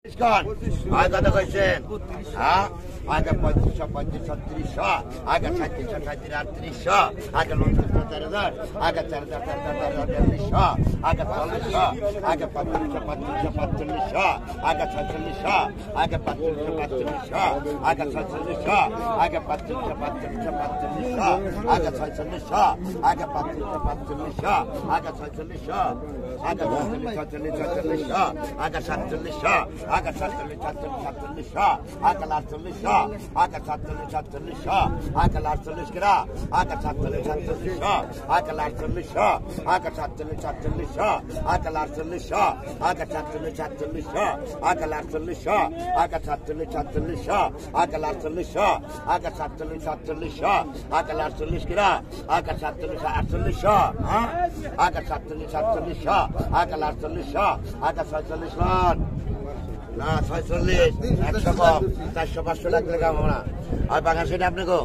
কত কইছেন? হ্যাঁ আগে 3500 3500 আগে 3700 3700 আগে 39 4000 আগে 4000 4000 আগে 4000 আগে 4500 4500 আগে 4600 আগে 4500 আগে 4600 আগে 4500 4500 আগে 4600 আগে 4500 4500 আগে 4600 আগে 4600 আগে 4700 আগে 4700 আগে 4800 আগে 4700 আগে 48 গ্রা আগে 4700 আগে 48 আগে 4700 আগে 48 আগে 4700 আগে 48 আগে 4700 আগে 48 আগে 4700 আগে 48 গ্রা আগে 47 হ্যাঁ আগে 47 আগে 48 আগে 46 মান না 46 100 কম 400 500 লাখ টাকা আমরা আর বাগান সেটা আপনি গো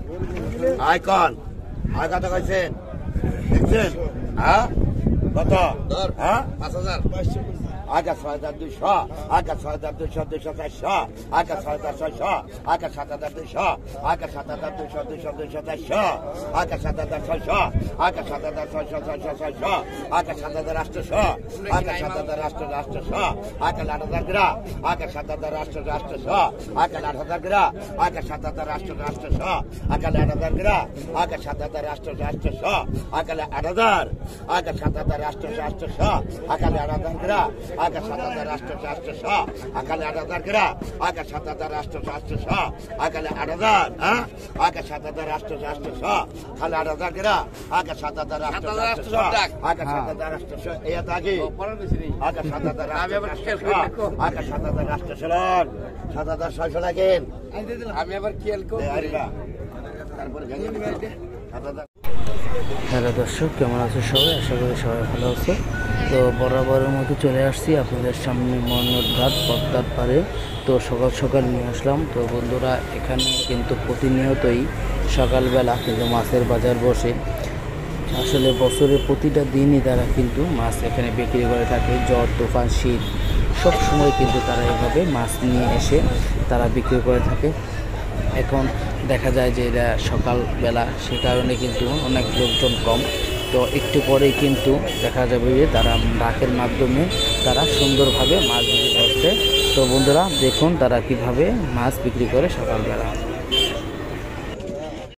আইকন আর কত কইছেন দেখছেন হ্যাঁ কত হ্যাঁ 5000 আগে 6200 আগে 6200 200 আগে 6600 আগে 7200 আগে 7200 200 400 আগে 7600 আগে 7600 600 আগে 7800 আগে 7800 আগে 8000 গ্রা আগে 7800 আগে 8000 গ্রা আগে 7800 আগে 8000 গ্রা আগে 7800 আগে 8000 আগে 7800 আগে 8000 গ্রা আগে 7800 আকালে 8000 গ্রা আগে 7800 আকালে 8000 হ্যাঁ আগে 7800 খালে 8000 গ্রা আগে 7800 আগে 7800 এই আগে আগে 7800 আগে 7800 7600 লাগেন আমি আবার খেয়াল করি তারপরে হ্যালো দর্শক, কেমন আছে সবাই? আশা করি সবাই ভালো আছে। তো বরাবরের মতো চলে আসছি আপনাদের সামনে মনোর ঘাট পদ্মার পাড়ে। তো সকাল সকাল নিয়ে আসলাম। তো বন্ধুরা, এখানে কিন্তু প্রতিনিয়তই সকালবেলা কিন্তু মাছের বাজার বসে। আসলে বছরের প্রতিটা দিনই তারা কিন্তু মাছ এখানে বিক্রি করে থাকে। ঝড় তুফান শীত সব সময় কিন্তু তারা এভাবে মাছ নিয়ে এসে তারা বিক্রি করে থাকে। এখন দেখা যায় যে এরা সকালবেলা, সে কারণে কিন্তু অনেক লোকজন কম। তো একটু পরেই কিন্তু দেখা যাবে যে তারা ডাকের মাধ্যমে তারা সুন্দরভাবে মাছ বিক্রি করছে। তো বন্ধুরা দেখুন তারা কিভাবে মাছ বিক্রি করে সকালবেলা।